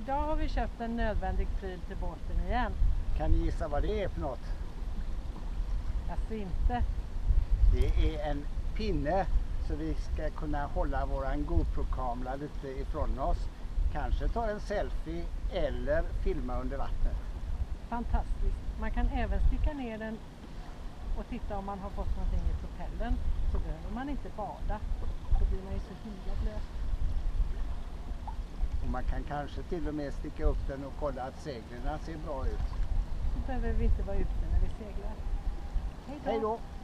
idag har vi köpt en nödvändig pryl till båten igen. Kan ni gissa vad det är för något? Alltså inte. Det är en pinne så vi ska kunna hålla våran GoPro-kamera lite ifrån oss. Kanske ta en selfie eller filma under vattnet. Fantastiskt. Man kan även sticka ner den och titta om man har fått någonting i propellen. Så behöver man inte bada. Då blir man ju så himla blöt. Och man kan kanske till och med sticka upp den och kolla att seglen ser bra ut. Då behöver vi inte vara ute när vi seglar. Hej då! Hej då!